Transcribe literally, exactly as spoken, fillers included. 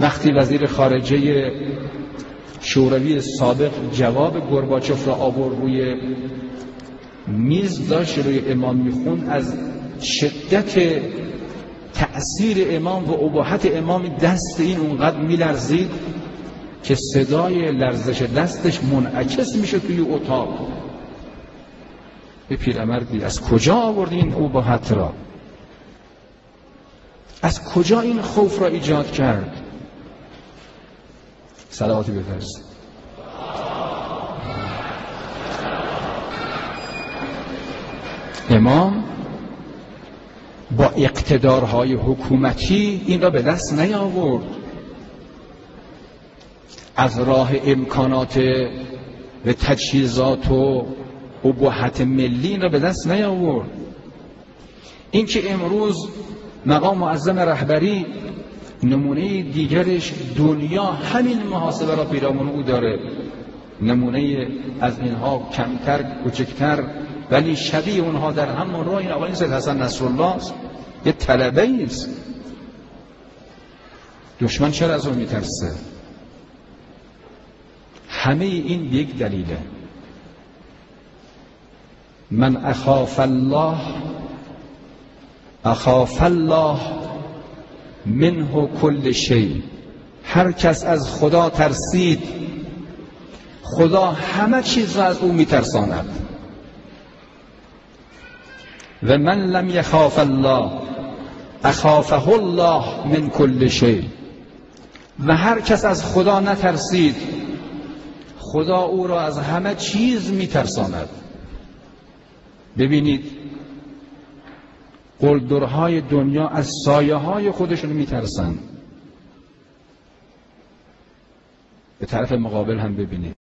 وقتی وزیر خارجه شوروی سابق جواب گورباچوف را آورد روی میز، داشت روی امام میخون، از شدت تأثیر امام و اباحت امام دست این اونقدر میلرزید که صدای لرزش دستش منعکس میشه توی اتاق. به پیرمرد دید از کجا آورد این اباحت را؟ از کجا این خوف را ایجاد کرد؟ صلواتی بفرست. امام با اقتدارهای حکومتی این را به دست نیاورد، از راه امکانات و تجهیزات و اباحت ملی این را به دست نیاورد. این که امروز مقام معظم رهبری نمونه دیگرش دنیا همین محاسبه را پیرامون او داره، نمونه از اینها کمتر کوچکتر ولی شبیه اونها در همون راه این آقای سید حسن نصرالله است، یه طلبه است. دشمن چرا از اون میترسه؟ همه این یک دلیله. من اخاف الله اخاف الله منه کل شیء. هر کس از خدا ترسید خدا همه چیز را از او میترساند. و من لم یخاف الله اخافه الله من کل شیء. و هر کس از خدا نترسید خدا او را از همه چیز میترساند. ببینید قلدرهای دنیا از سایه های خودشون میترسن. به طرف مقابل هم ببینید